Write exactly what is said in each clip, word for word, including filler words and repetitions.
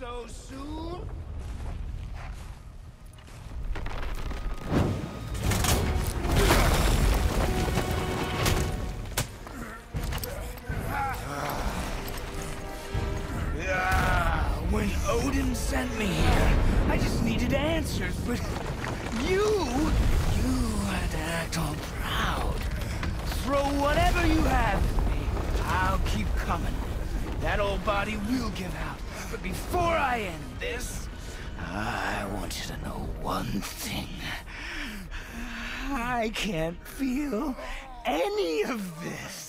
so soon? When Odin sent me here, I just needed answers, but you, you had to act all proud. Throw whatever you have at me. I'll keep coming. That old body will give out. But before I end this, I want you to know one thing. I can't feel any of this.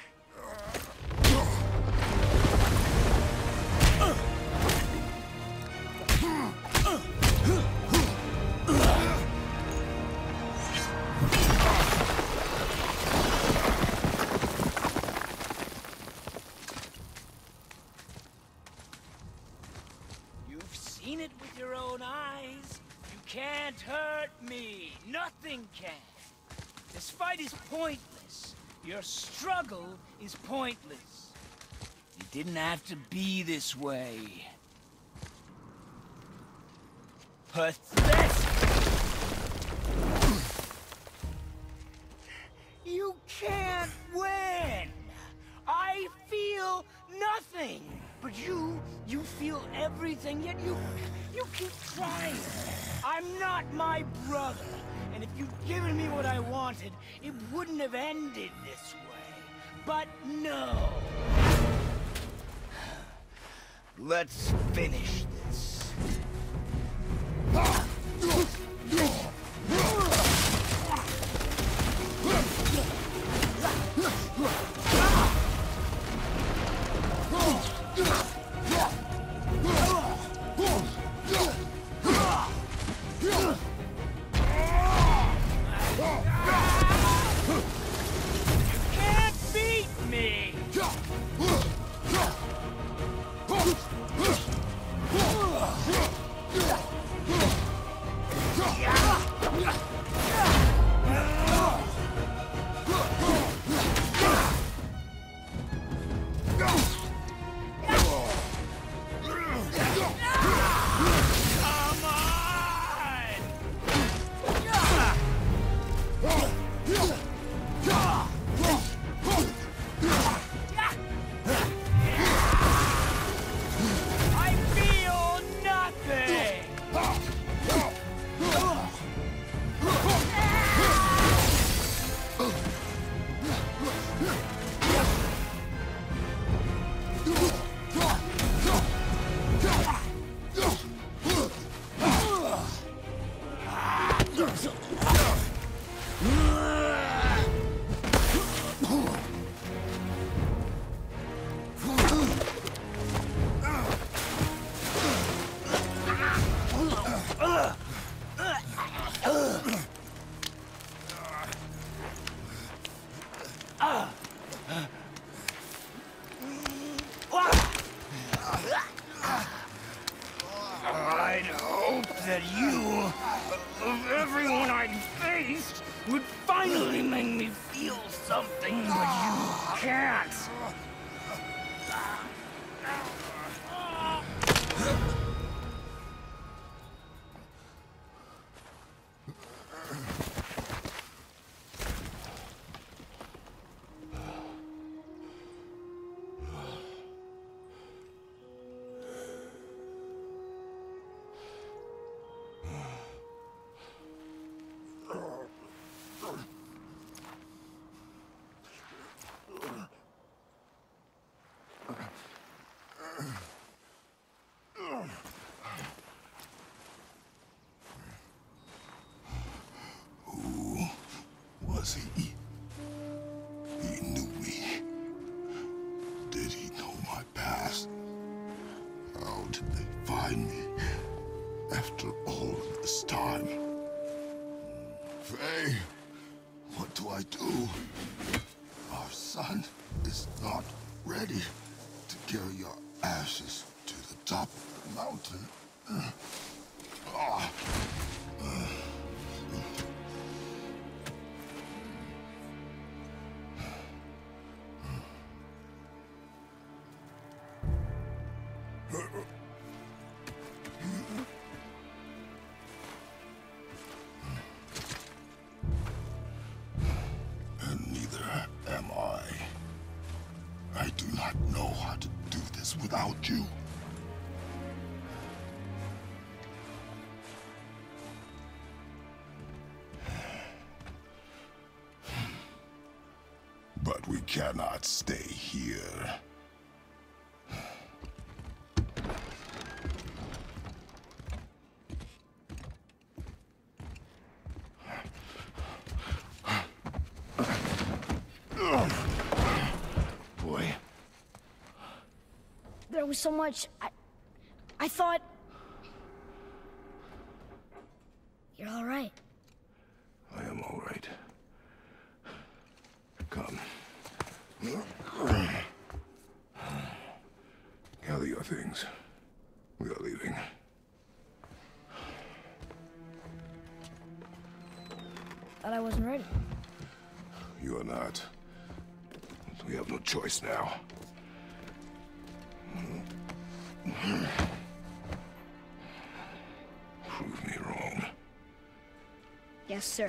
Seen it with your own eyes. You can't hurt me. Nothing can. This fight is pointless. Your struggle is pointless. You didn't have to be this way. Pathetic! You can't win! I feel nothing! But you, you feel everything, yet you, you keep trying. I'm not my brother, and if you'd given me what I wanted, it wouldn't have ended this way. But no. Let's finish this. I'd hope that you, of everyone I'd faced, would finally make me feel something, but you can't. Was he? He knew me. Did he know my past? How did they find me after all of this time? Faye, what do I do? Our son is not ready to carry your ashes to the top of the mountain. Uh, ah. Uh. I do not know how to do this without you. But we cannot stay here. Boy. There was so much. I, I thought. You're all right. I am all right. Come. Gather your things. We are leaving. Thought I wasn't ready. You are not. We have no choice now. Prove me wrong. Yes, sir.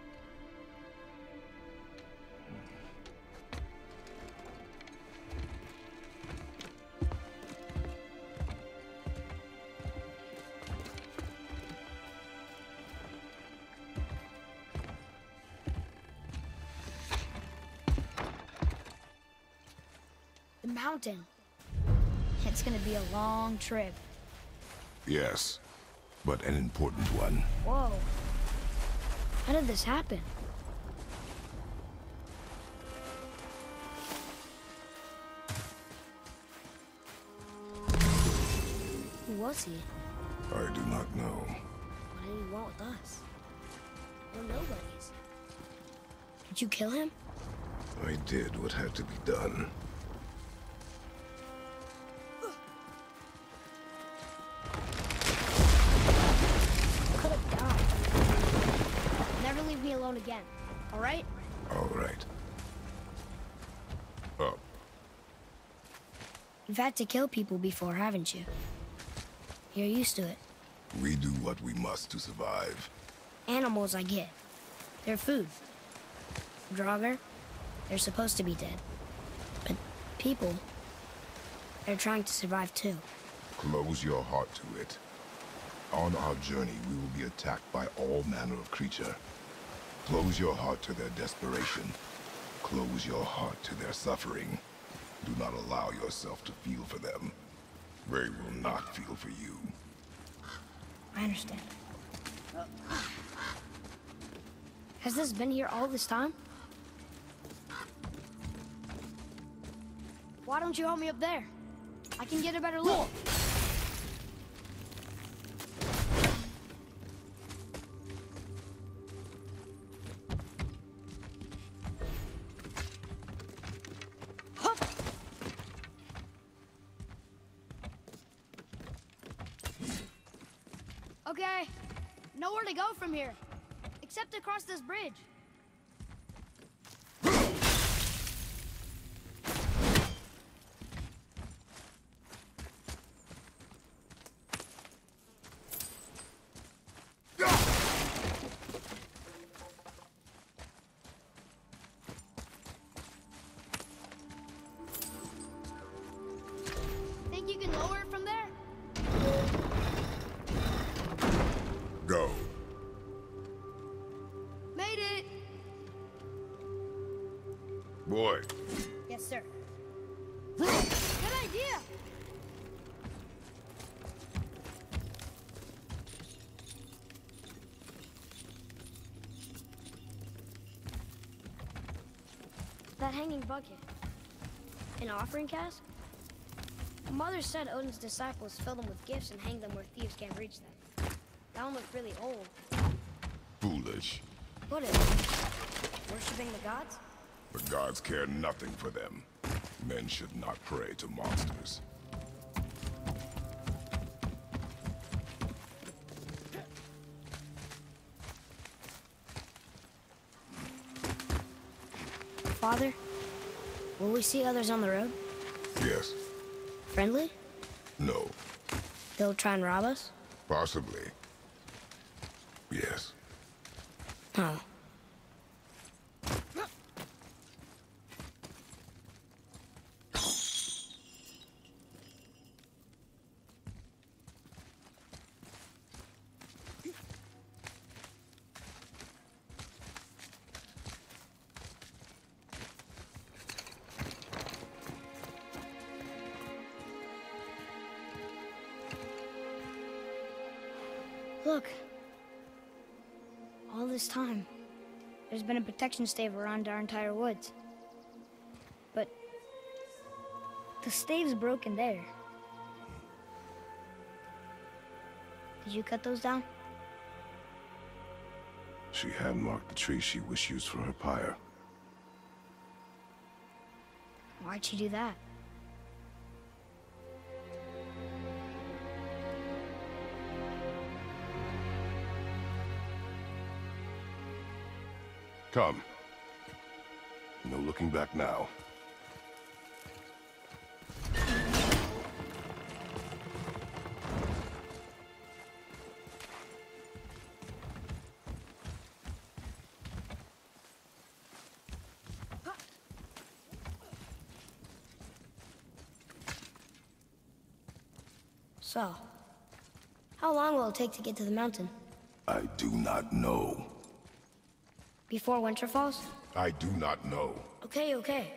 The mountain. It's gonna be a long trip. Yes, but an important one. Whoa. How did this happen? Who was he? I do not know. What did he want with us? We're nobodies. Did you kill him? I did what had to be done. Could have died. Never leave me alone again, all right? All right. Up. You've had to kill people before, haven't you? You're used to it. We do what we must to survive. Animals, I get. They're food. Draugr, they're supposed to be dead. But people, they're trying to survive too. Close your heart to it. On our journey, we will be attacked by all manner of creature. Close your heart to their desperation. Close your heart to their suffering. Do not allow yourself to feel for them. They will not feel for you. I understand. Has this been here all this time? Why don't you help me up there? I can get a better look. Hup. Okay, nowhere to go from here, except across this bridge. Think you can lower it from there? Go. Made it! Boy. Yes, sir. Good idea! That hanging bucket. An offering cask? Mother said Odin's disciples fill them with gifts and hang them where thieves can't reach them. That one looked really old. Foolish. What is it? Worshipping the gods? The gods care nothing for them. Men should not pray to monsters. Father, will we see others on the road? Yes. Friendly? No. They'll try and rob us? Possibly. Yes. Oh. Look. All this time, there's been a protection stave around our entire woods. But the stave's broken there. Did you cut those down? She hand marked the tree she wished used for her pyre. Why'd she do that? Come. No looking back now. So, how long will it take to get to the mountain? I do not know. Before winter falls? I do not know. Okay, okay.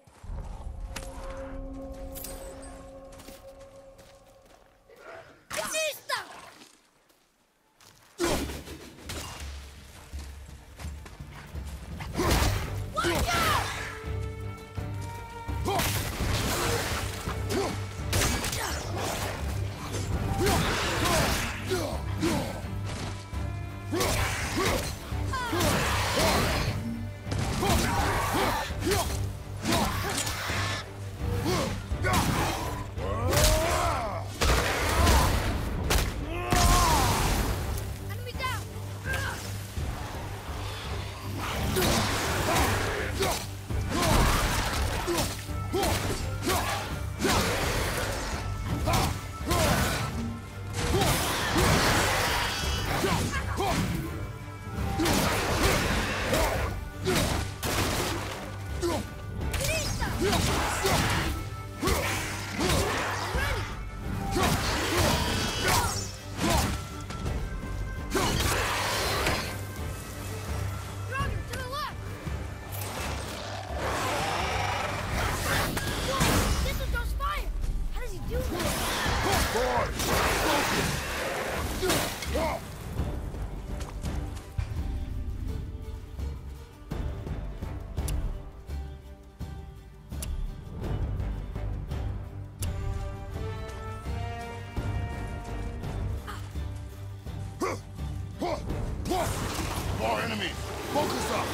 More enemies! Focus up!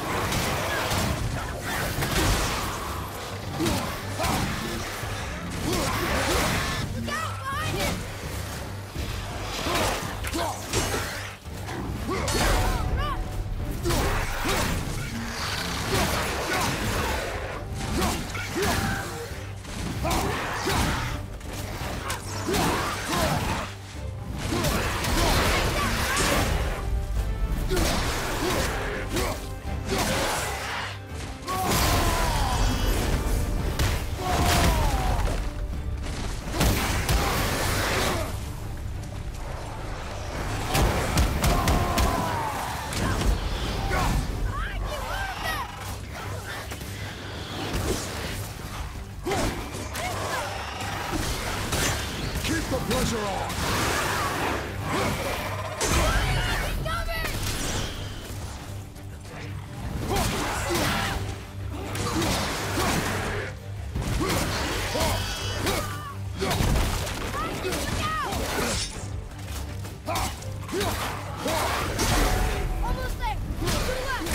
Look out! Behind it! Pressure on! Almost there! To the left!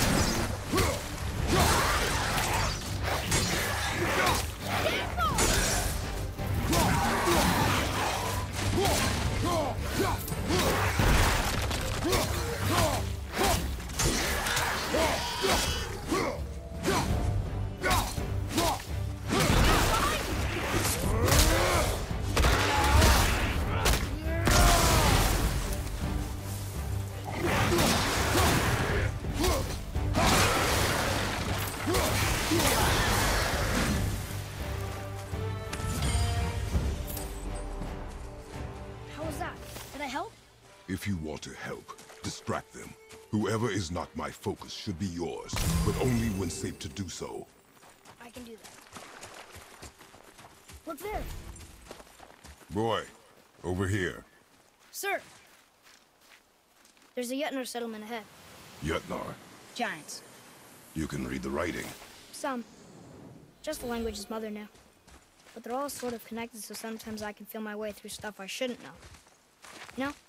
How was that? Did I help? If you want to help, distract them. Whoever is not my focus should be yours, but only when safe to do so. I can do that. Look there! Boy, over here. Sir! There's a Yutnar settlement ahead. Yutnar. Giants. You can read the writing. Some. Just the language his mother knew. But they're all sort of connected, so sometimes I can feel my way through stuff I shouldn't know. You know?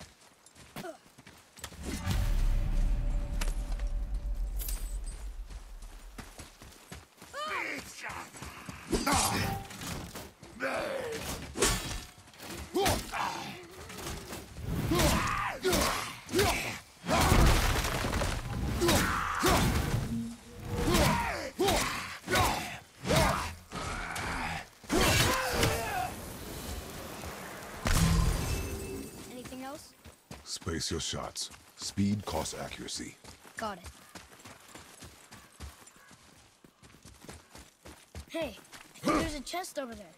Anything else? Space your shots. Speed costs accuracy. Got it. Hey, I think there's a chest over there.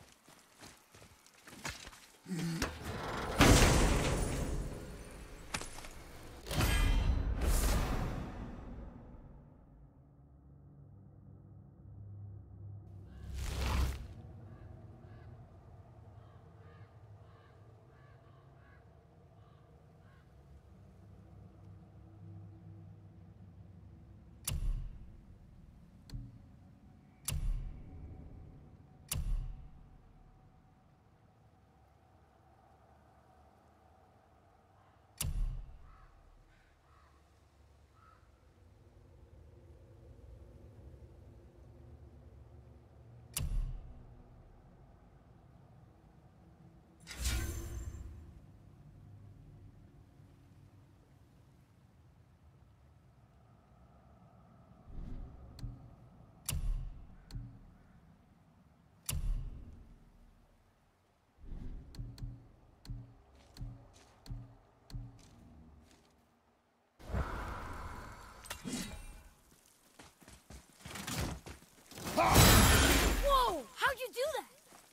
Whoa! How'd you do that?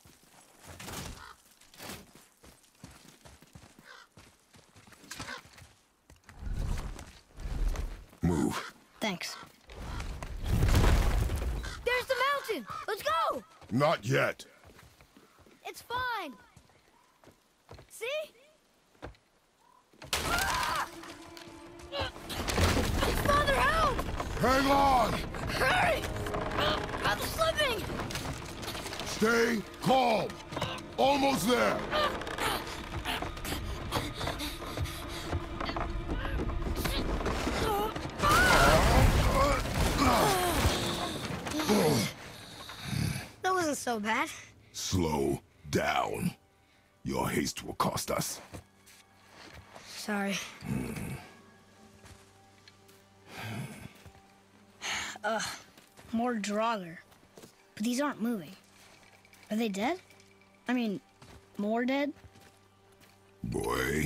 Move. Thanks. There's the mountain! Let's go! Not yet. It's fine! See? Ah! Father, help! Hang on! Hurry! I'm slipping! Stay calm. Almost there. That wasn't so bad. Slow down. Your haste will cost us. Sorry. Ugh, more Draugr. But these aren't moving. Are they dead? I mean, more dead? Boy.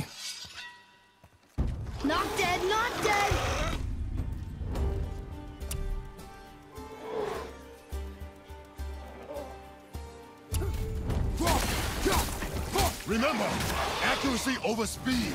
Not dead, not dead! Remember, accuracy over speed.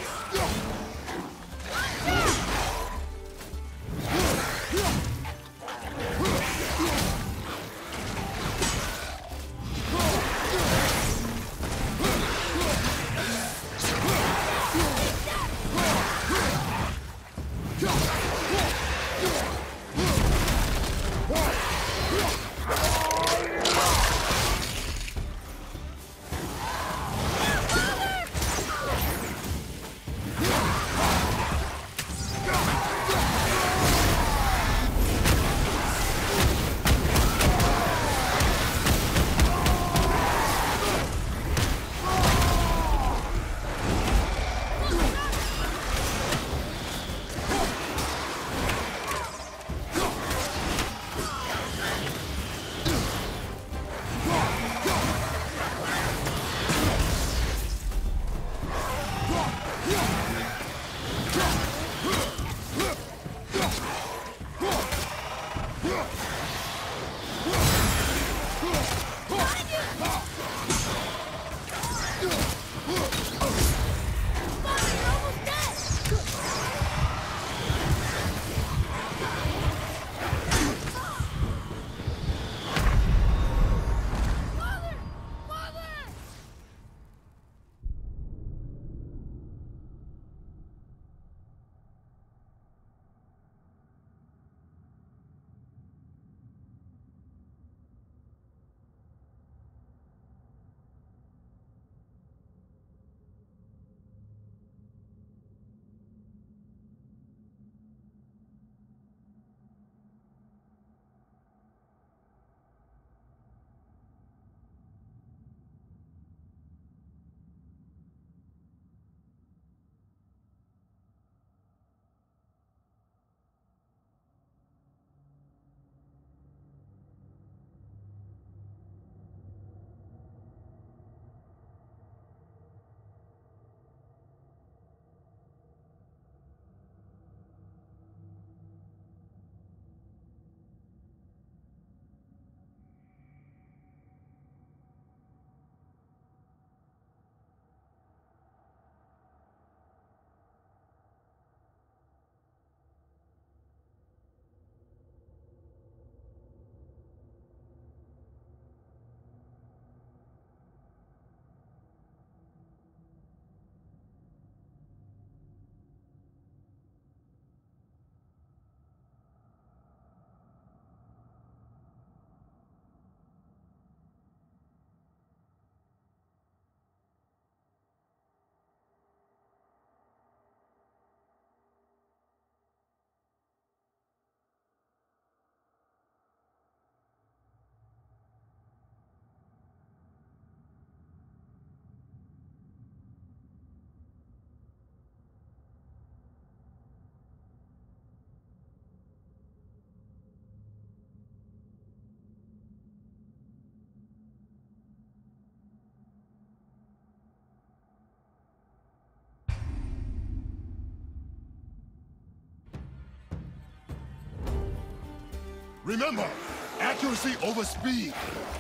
Remember, accuracy over speed.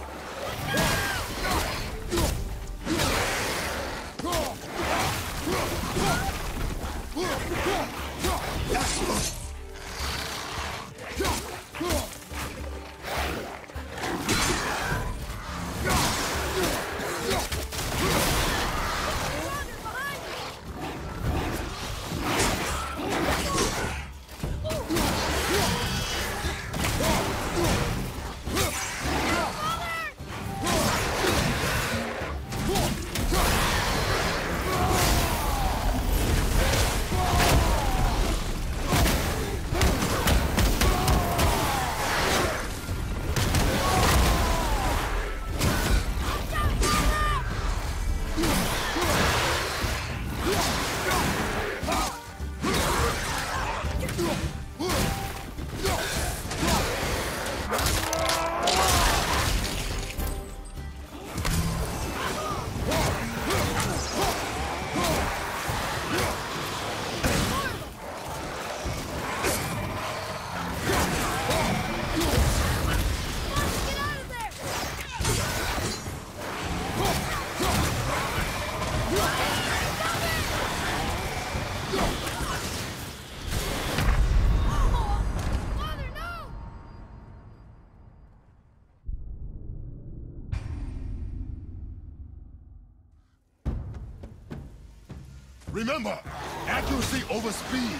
Remember, accuracy over speed.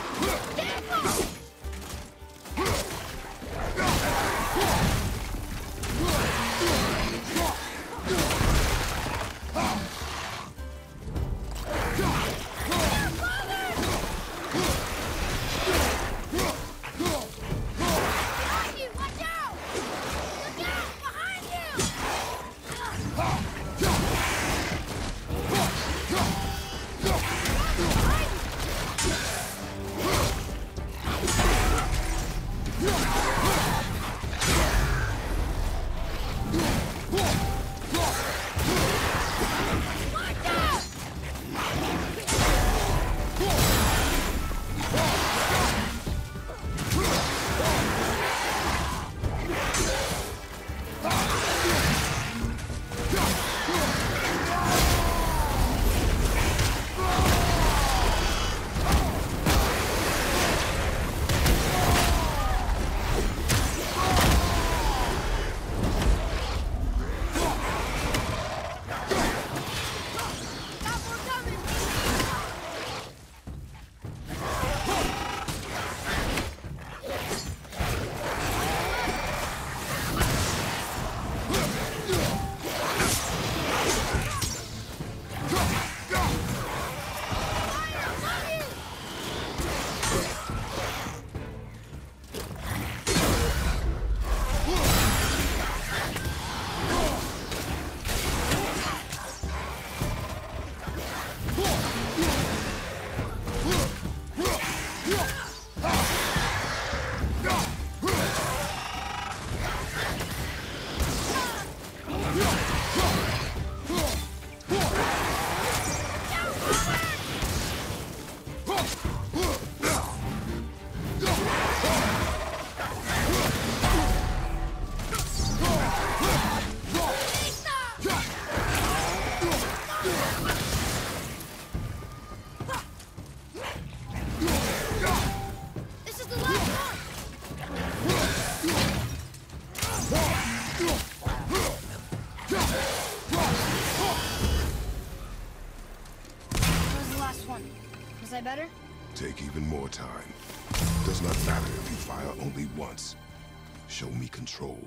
Was I better? Take even more time. Does not matter if you fire only once. Show me control.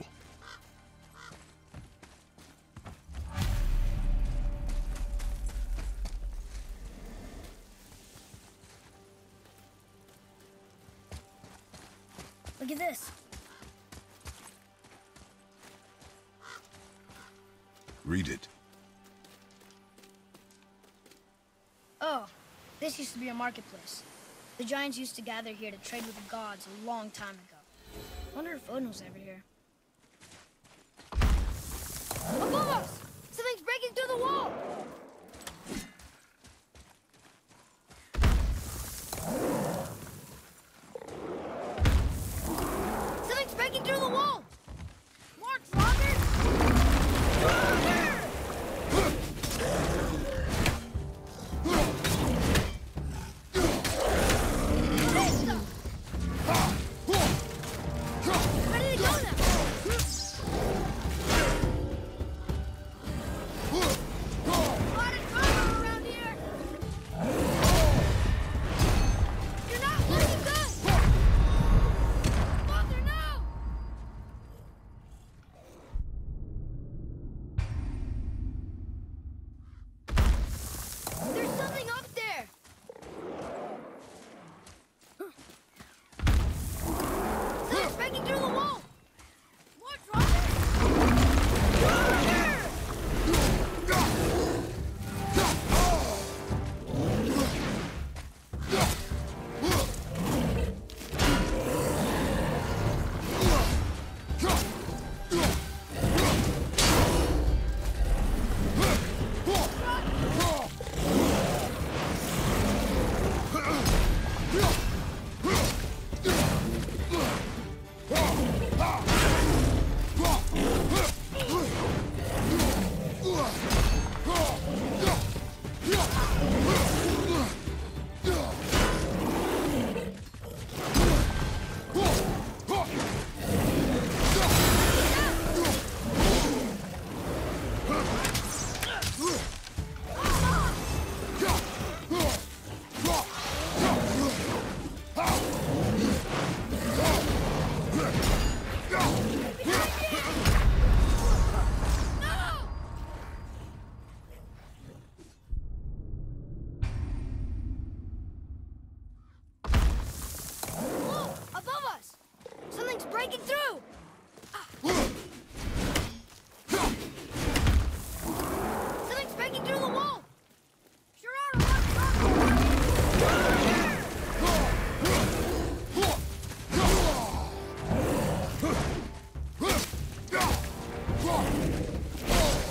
Look at this. Read it. Oh, this used to be a marketplace. The giants used to gather here to trade with the gods a long time ago. Wonder if Odin was ever here. Above us! Something's breaking through the wall! Something's breaking through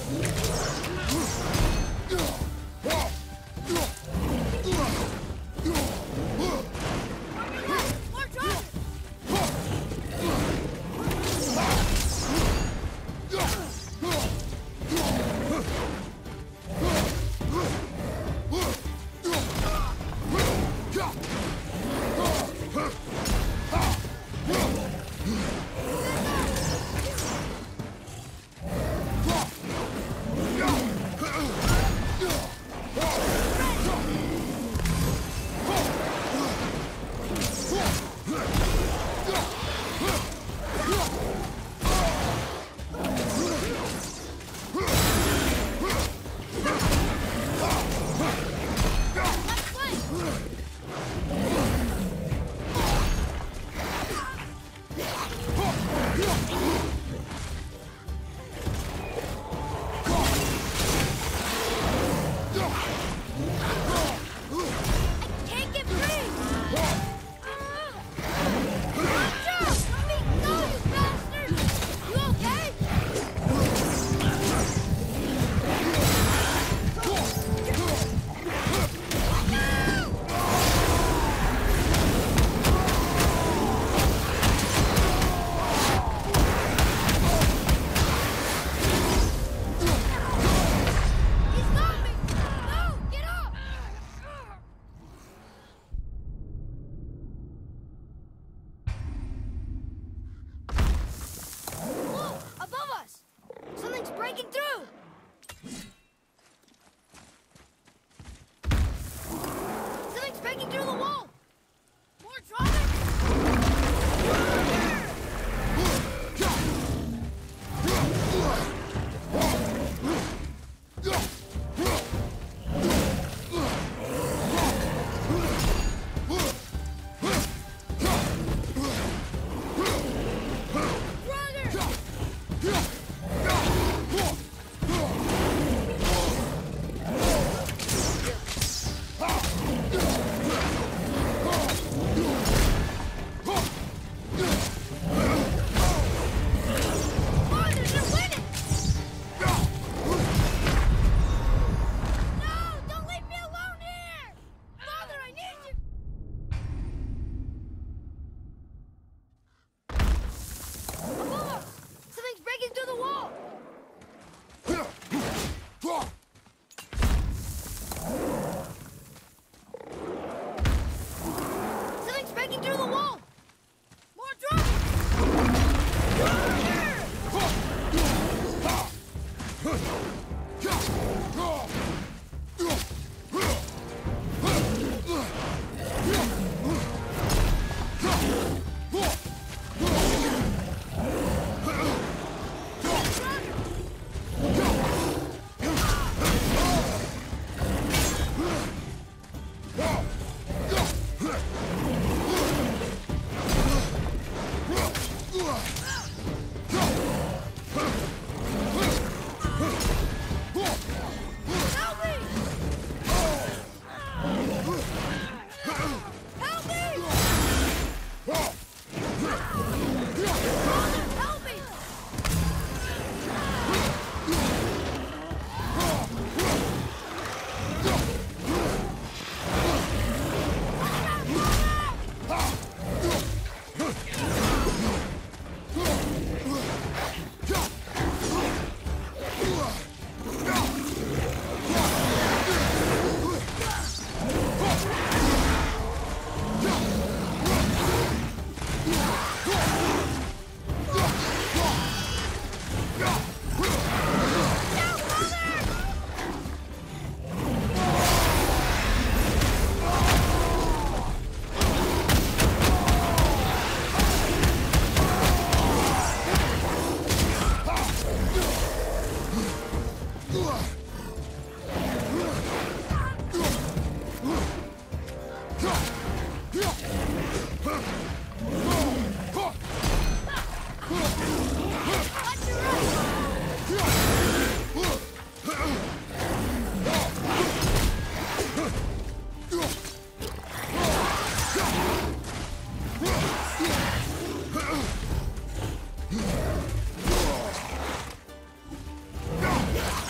Yeah!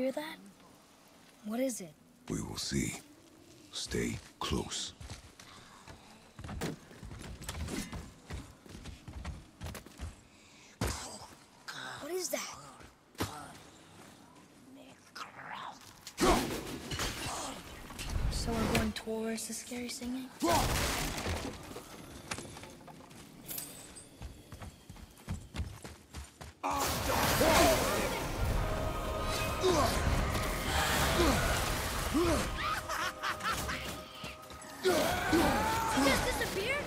hear that? What is it? We will see. Stay close. What is that? So we're going towards the scary singing? Just disappeared?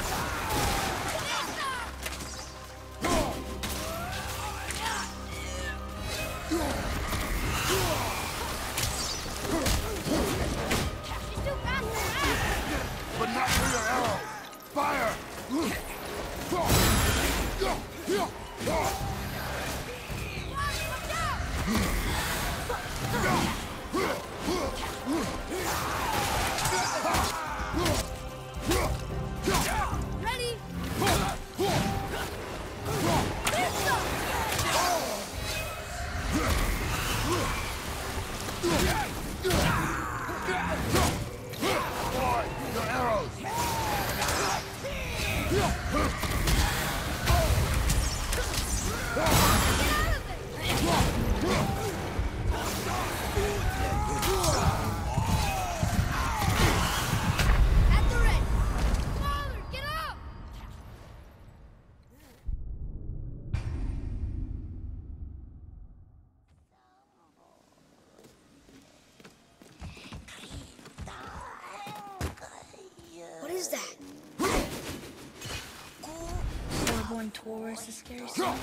But not for your arrow! Fire! Ready? Boy, your arrows! At the ready. Father, get up! What is that? So we're going towards the scary song?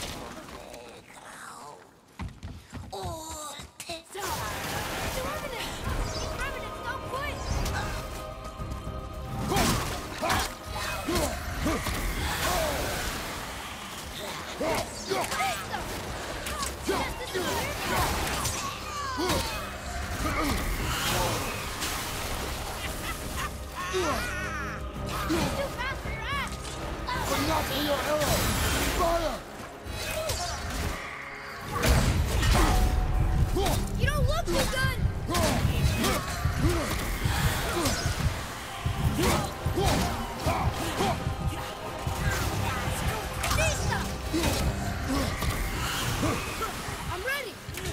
But not for your arrow! Fire! You don't look too good! I'm ready!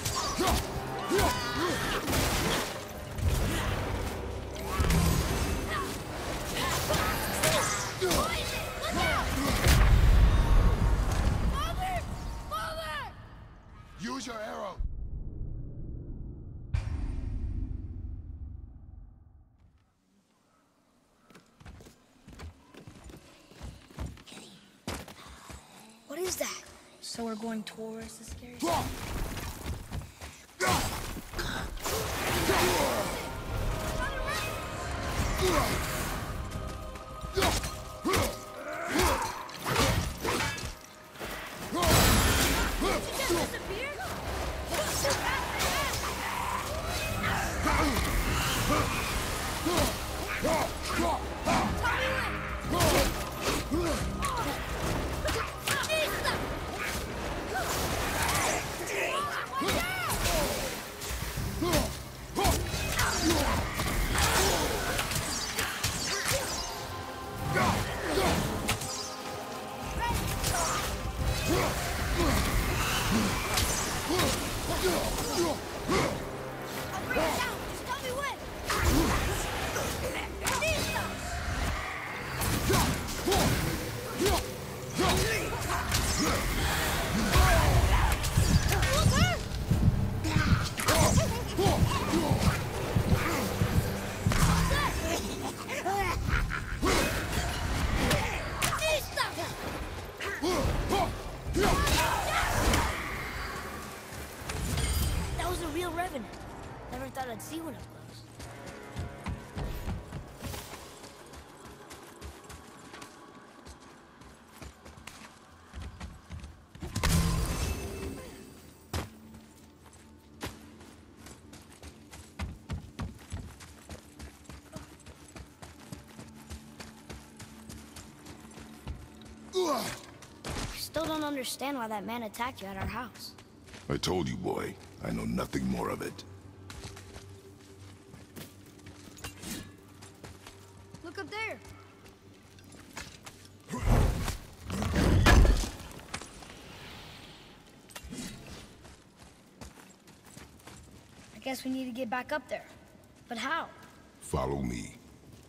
Father! Father! Use your arrow! What is that? So we're going towards the scary song? That was a real revenant. Never thought I'd see one up close. I still don't understand why that man attacked you at our house. I told you, boy. I know nothing more of it. Look up there. I guess we need to get back up there. But how? Follow me.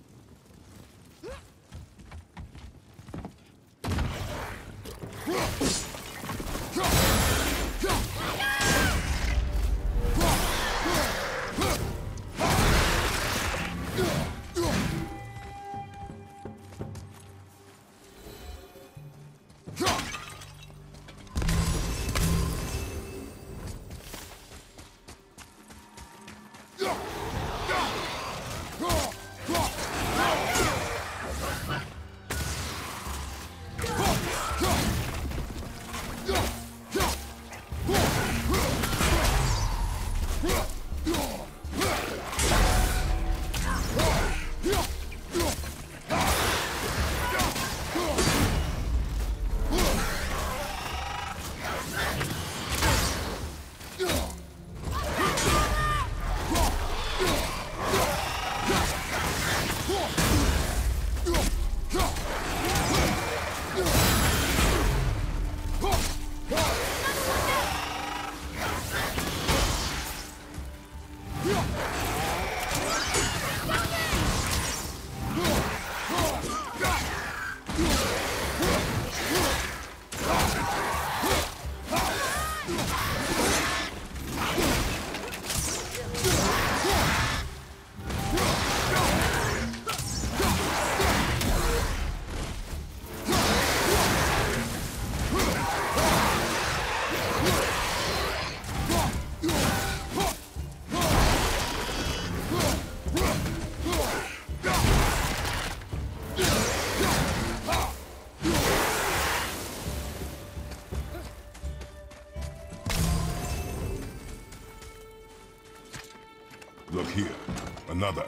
Look here. Another.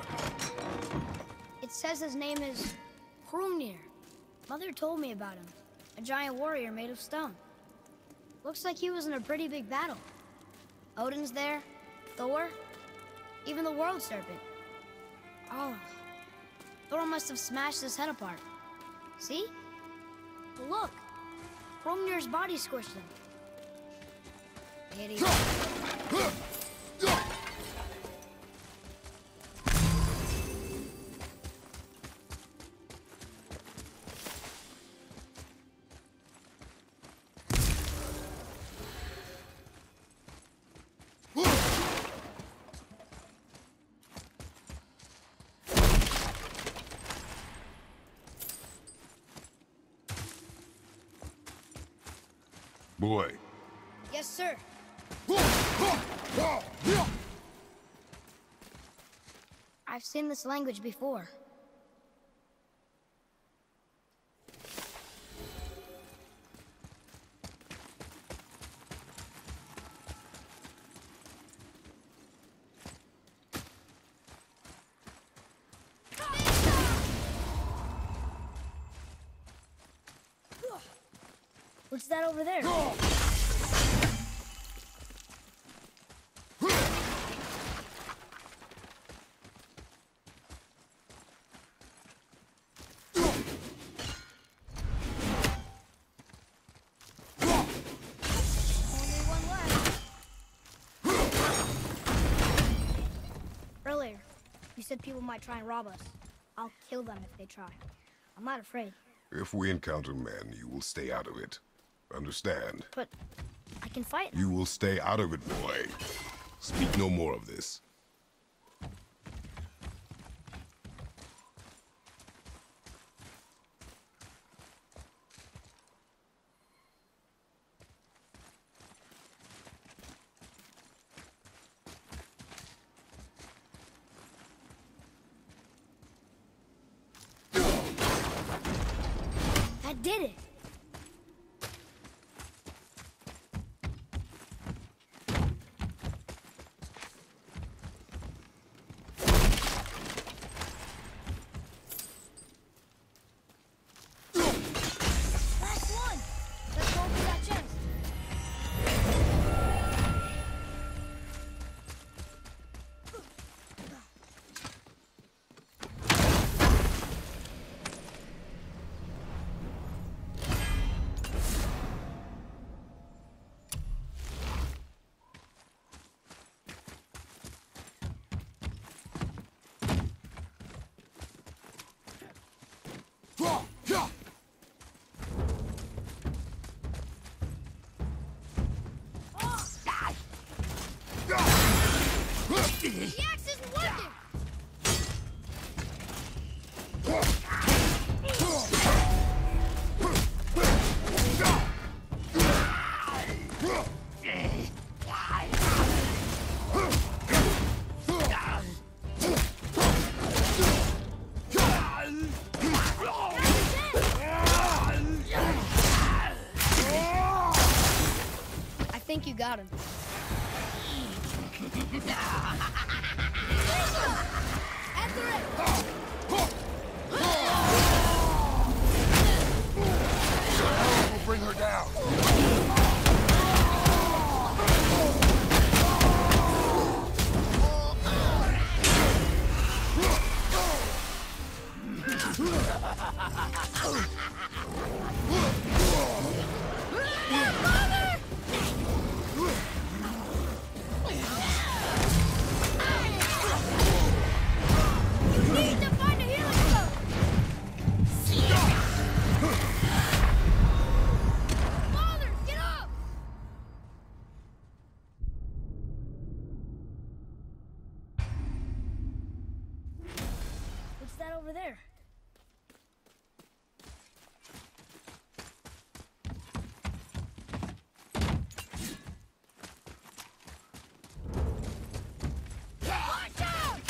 It says his name is Hrungnir. Mother told me about him. A giant warrior made of stone. Looks like he was in a pretty big battle. Odin's there, Thor, even the World Serpent. Oh, Thor must have smashed his head apart. See? Look, Hrungnir's body squished him. Idiot. Boy. Yes, sir. I've seen this language before. What's that over there? Earlier, you said people might try and rob us. I'll kill them if they try. I'm not afraid. If we encounter men, you will stay out of it. Understand? But I can fight. You will stay out of it, boy. Speak no more of this. That did it. Last one. Let's go for that chest. got him. After it! We'll bring her down. What's that over there? Watch out!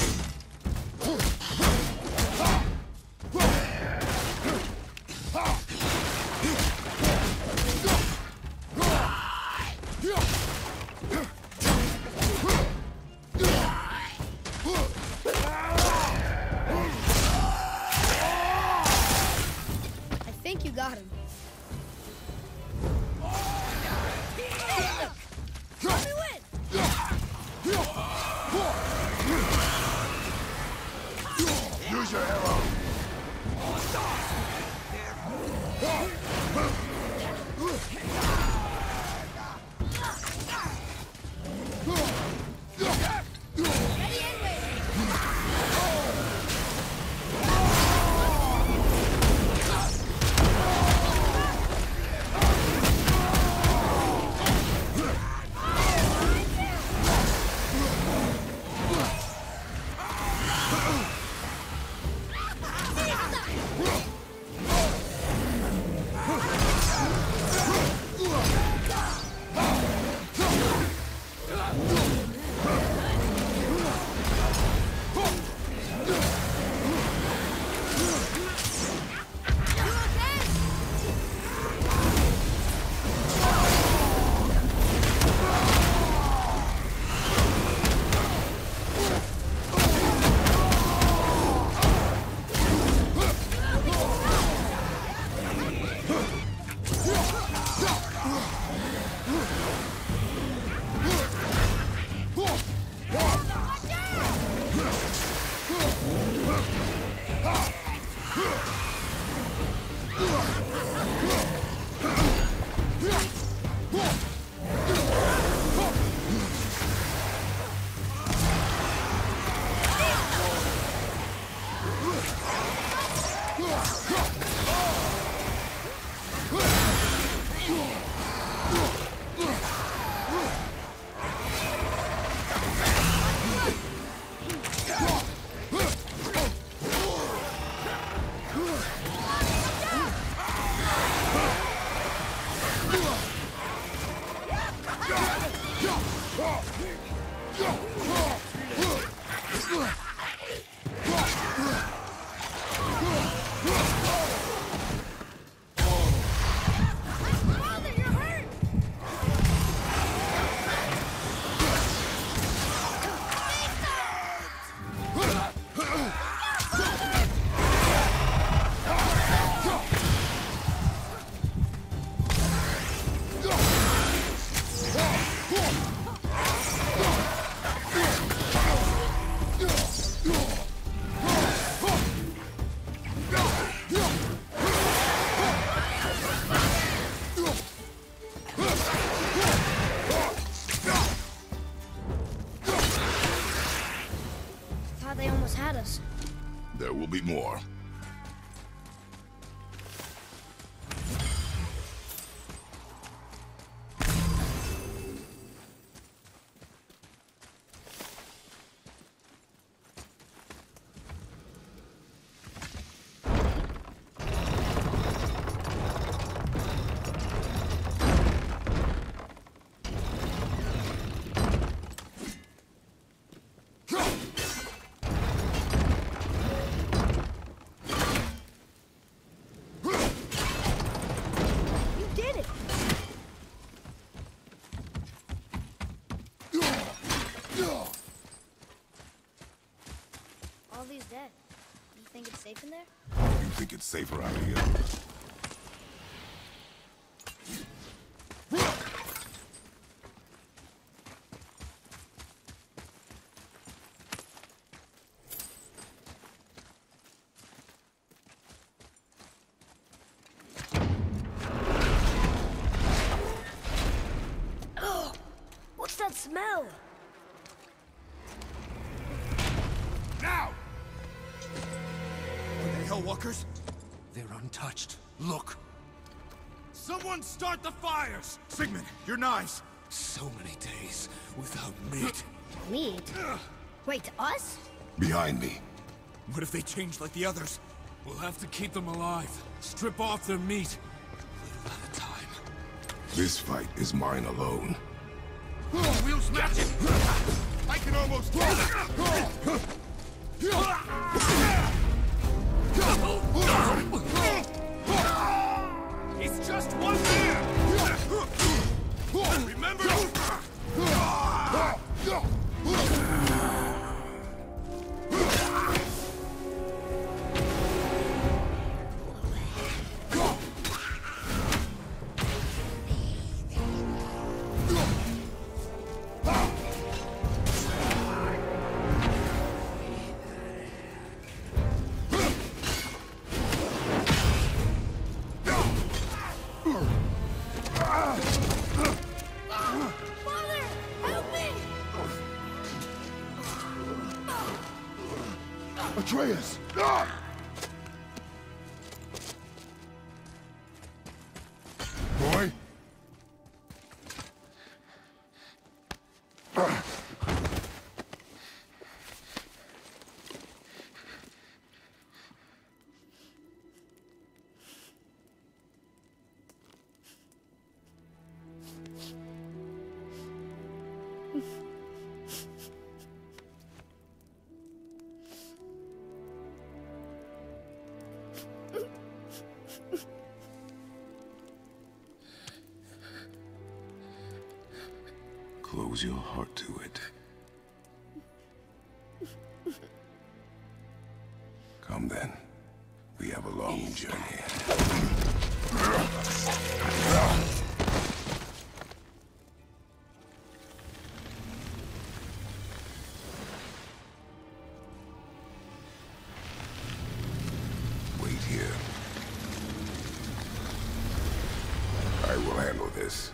I think you got him. Let me win! Use your arrow. Ready and waiting. Father, you're hurt! Thought they almost had us. There will be more. think it's safe in there? You think it's safer out here? What's that smell? Now! Are they Hellwalkers? They're untouched. Look! Someone start the fires! Sigmund, your knives! So many days without meat. Meat? Wait, us? Behind me. What if they change like the others? We'll have to keep them alive. Strip off their meat. Little at a time. This fight is mine alone. Wheels matching! I can almost do it! It's just one man! Remember? Father, help me! Atreus! Boy? Close your heart to it. Come then. We have a long journey. Wait here. I will handle this.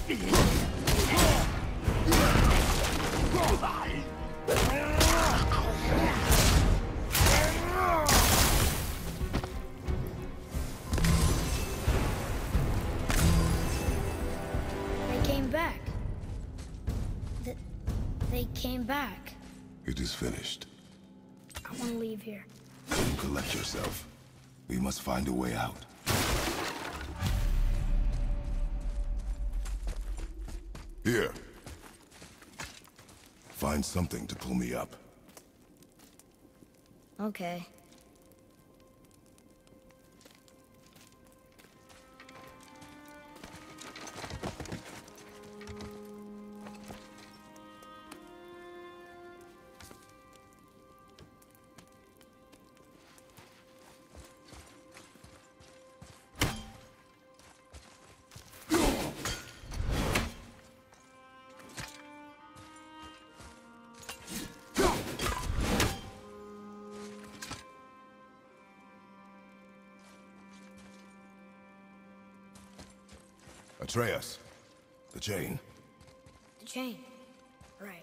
They came back. Th they came back. It is finished. I want to leave here. Collect yourself. We must find a way out. Here. Find something to pull me up. Okay. Atreus. The chain. The chain. Right.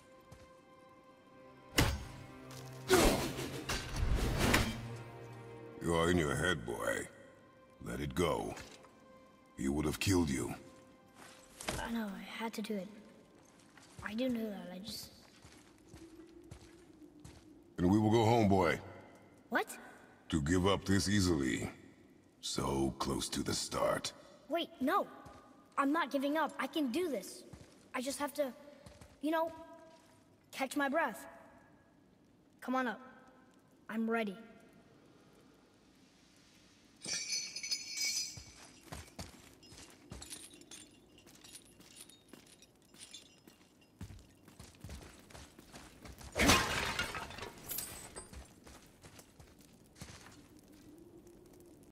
You are in your head, boy. Let it go. He would have killed you. I know, I had to do it. I do know that, I just... And we will go home, boy. What? To give up this easily. So close to the start. Wait, no! I'm not giving up. I can do this. I just have to, you know, catch my breath. Come on up. I'm ready.